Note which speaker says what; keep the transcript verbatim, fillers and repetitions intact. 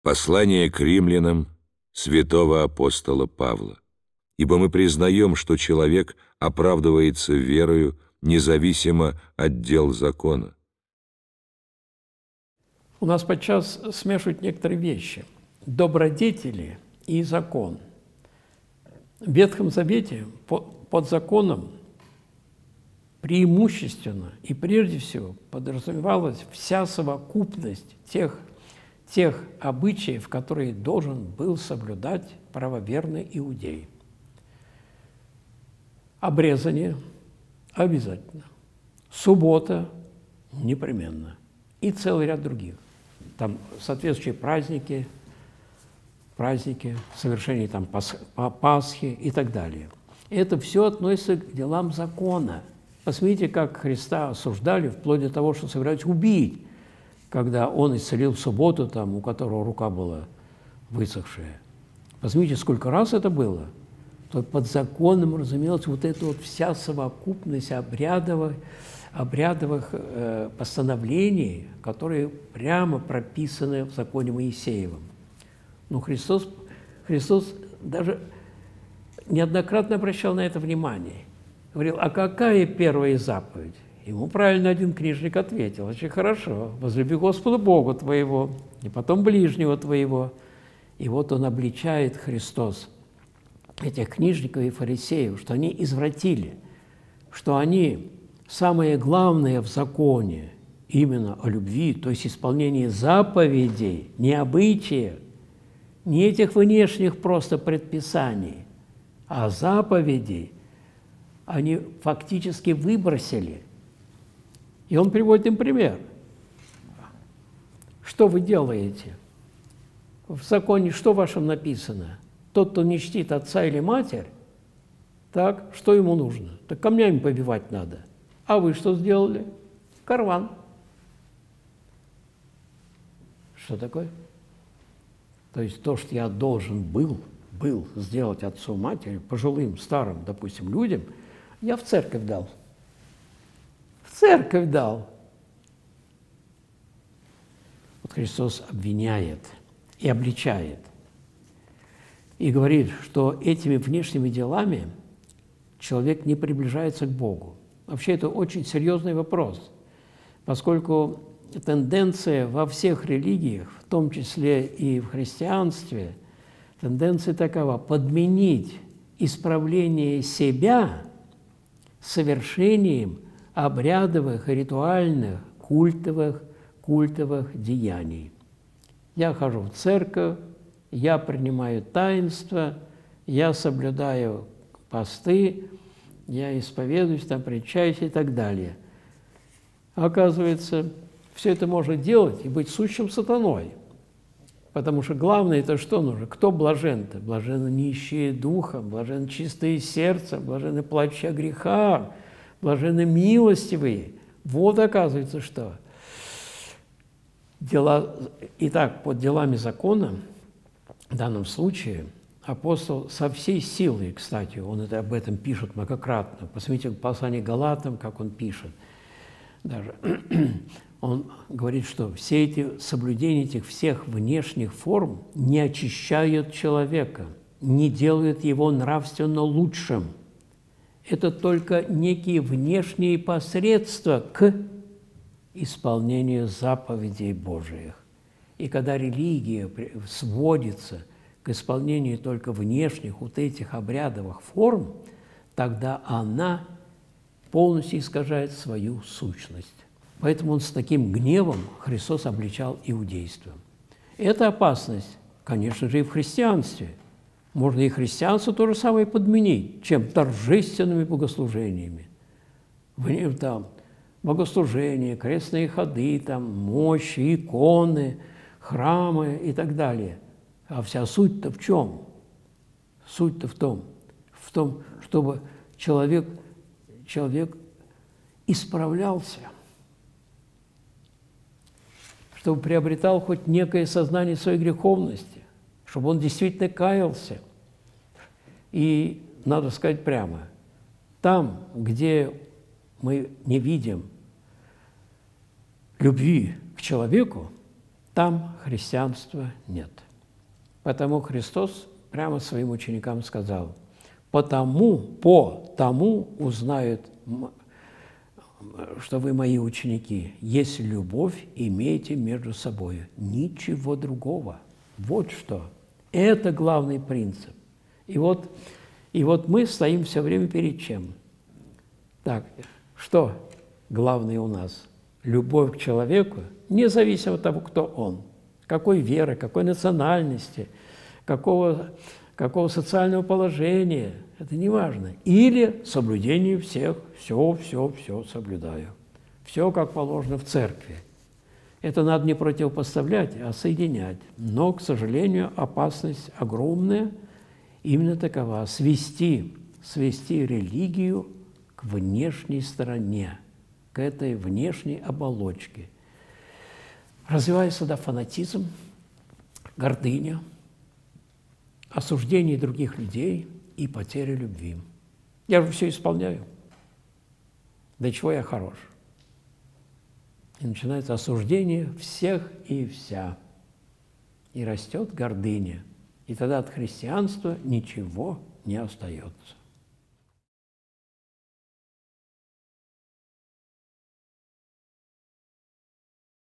Speaker 1: Послание к римлянам святого апостола Павла. Ибо мы признаем, что человек оправдывается верою независимо от дел закона.
Speaker 2: У нас подчас смешивают некоторые вещи. Добродетели и закон. В Ветхом Завете под законом преимущественно и прежде всего подразумевалась вся совокупность тех, тех обычаев, которые должен был соблюдать правоверный иудей. Обрезание обязательно, суббота непременно и целый ряд других. Там соответствующие праздники, праздники, совершение там Пасхи и так далее. Это все относится к делам закона. Посмотрите, как Христа осуждали, вплоть до того, что собирались убить, когда Он исцелил в субботу, там, у которого рука была высохшая. Посмотрите, сколько раз это было. То под законом, разумелось, вот эта вот вся совокупность обрядовых, обрядовых э, постановлений, которые прямо прописаны в законе Моисеевом. Но Христос, Христос даже неоднократно обращал на это внимание. Говорил, а какая первая заповедь? Ему правильно один книжник ответил, очень хорошо, возлюби Господа Бога твоего, и потом ближнего твоего. И вот он обличает, Христос, этих книжников и фарисеев, что они извратили, что они самое главное в законе именно о любви, то есть исполнении заповедей, не обычаев, не этих внешних просто предписаний, а заповедей они фактически выбросили. И он приводит им пример. Что вы делаете? В законе что вашем написано? Тот, кто не чтит отца или матерь, так, что ему нужно? Так камнями побивать надо. А вы что сделали? Карван. Что такое? То есть то, что я должен был, был сделать отцу, матери, пожилым, старым, допустим, людям, я в церковь дал. В церковь дал. Вот Христос обвиняет и обличает. И говорит, что этими внешними делами человек не приближается к Богу. Вообще это очень серьезный вопрос, поскольку тенденция во всех религиях, в том числе и в христианстве, тенденция такова – подменить исправление себя совершением обрядовых, ритуальных, культовых, культовых деяний. Я хожу в церковь, я принимаю таинство, я соблюдаю посты, я исповедуюсь, там, причаюсь и так далее. Оказывается, все это можно делать и быть сущим сатаной. Потому что главное – это что нужно? Кто блажен-то? Блаженны нищие духом, блаженны чистые сердцем, блаженны плачущие о грехах, блаженны милостивые. Вот оказывается что. Дела... Итак, под делами закона в данном случае апостол со всей силой, кстати, он это, об этом пишет многократно. Посмотрите послание Галатам, как он пишет. Даже он говорит, что все эти соблюдения этих всех внешних форм не очищают человека, не делают его нравственно лучшим. Это только некие внешние посредства к исполнению заповедей Божиих. И когда религия сводится к исполнению только внешних вот этих обрядовых форм, тогда она полностью искажает свою сущность. Поэтому он с таким гневом Христос обличал иудейство. Эта опасность, конечно же, и в христианстве. Можно и христианство то же самое подменить, чем торжественными богослужениями. Там богослужения, крестные ходы, там, мощи, иконы, храмы и так далее. А вся суть-то в чем? Суть-то в том, в том, чтобы человек, человек исправлялся, чтобы приобретал хоть некое сознание своей греховности, чтобы он действительно каялся. И надо сказать прямо, там, где мы не видим любви к человеку, там христианства нет. Потому Христос прямо своим ученикам сказал: «Потому, по тому узнают, что вы мои ученики, если любовь имеете между собой, ничего другого». Вот что. Это главный принцип. И вот, и вот мы стоим все время перед чем? Так, что главное у нас? Любовь к человеку, независимо от того, кто он, какой веры, какой национальности, какого, какого социального положения, это не важно. Или соблюдение всех, все, все, все соблюдаю. Все, как положено в церкви. Это надо не противопоставлять, а соединять. Но, к сожалению, опасность огромная, именно такова – свести, свести религию к внешней стороне, к этой внешней оболочке. Развивается сюда фанатизм, гордыня, осуждение других людей и потеря любви. Я же все исполняю. До чего я хорош? И начинается осуждение всех и вся. И растет гордыня. И тогда от христианства ничего не остается.